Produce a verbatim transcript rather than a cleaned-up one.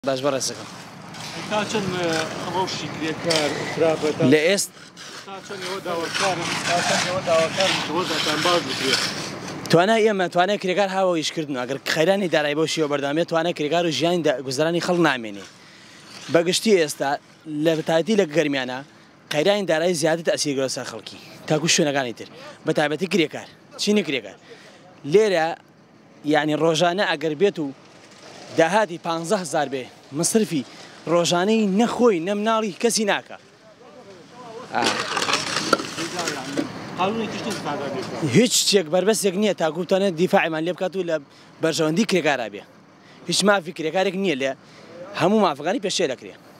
باش بەڕێزەکەم تا چەند ڕۆژی کرێکار خراپەتە لە ئێست تا چەند ئێوە داواکارن تا چەند ئێوە داواکارن ڕۆژەکان باش بکرێت توانای ئێمە توانای کرێکار هاوە ئیشکردن ئەگەر خەیرانی دارایی بۆ شێوە بەردەوامێت توانای کرێکار و ژیانی گوزەرانی خەڵک نامێنێ بەگشتی ئێستا لە تایبەتی لە گەرمیانە خەیرانی دارایی زیاتر تەئسیرگرە سەر خەڵکی تاکو شوێنەکانی تر بە تایبەتی کرێکار چینی کرێکار لێرە یعنی ڕۆژانە ئەگەر بێت و داهاتی پانزە هەزار بێ مصرفی ڕۆژانەی نەخۆی نەمناڵی کەسی ناکە هیچ شتێک بربەسێک نییە تاکو بتوانێت دیفاعیمان لێ بکات و لە بەرژەوەندی کرێکارا بێ هیچ مافی کرێکارێک نییە لێ هەموو مافەکانی پێشێ دەکرێت